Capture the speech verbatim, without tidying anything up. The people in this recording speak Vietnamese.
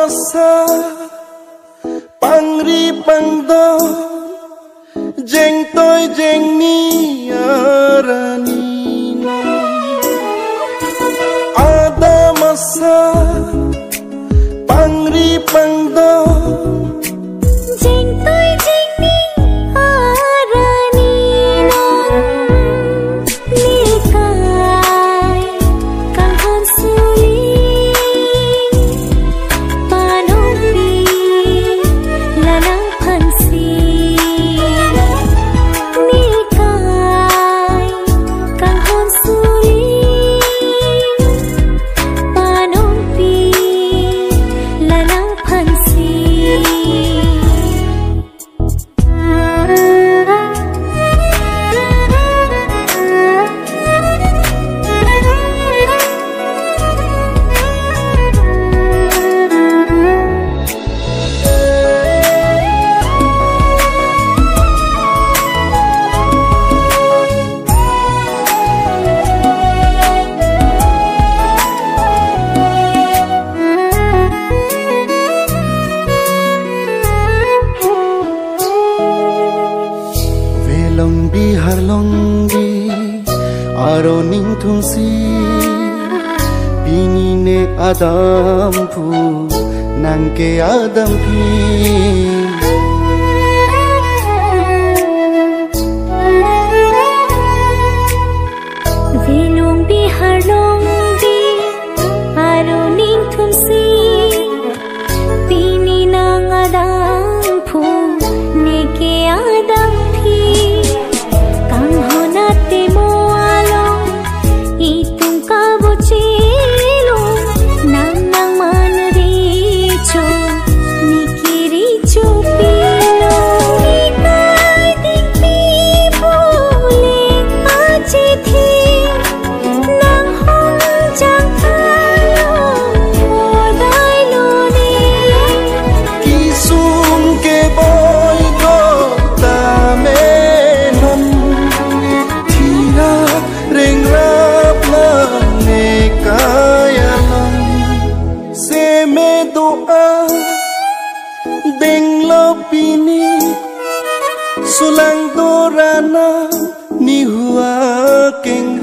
masa pangri pangdo jeng toy jeng ni arani ada masa pangri pangdo jeng toy jeng ni arani nikai kang hansuli panopi lanang pansi nikai kang hansuli panopi lanang pansi Longbi har longbi aro ning thungsi bini ne adam phu nangke adam phi Velong bihar longbi aro ning thumsi bini nang adam phu neke adam phi kang honate mo along itung ka bochilo nang nang man richo nikiri chupilo nikai ding pi bole achi thi nang hong chang thalo odai lo ni kisum ke boy go ta me non thira reng rap la ne kaya lang se me doa deng lo pini sulang dorana ni hua keng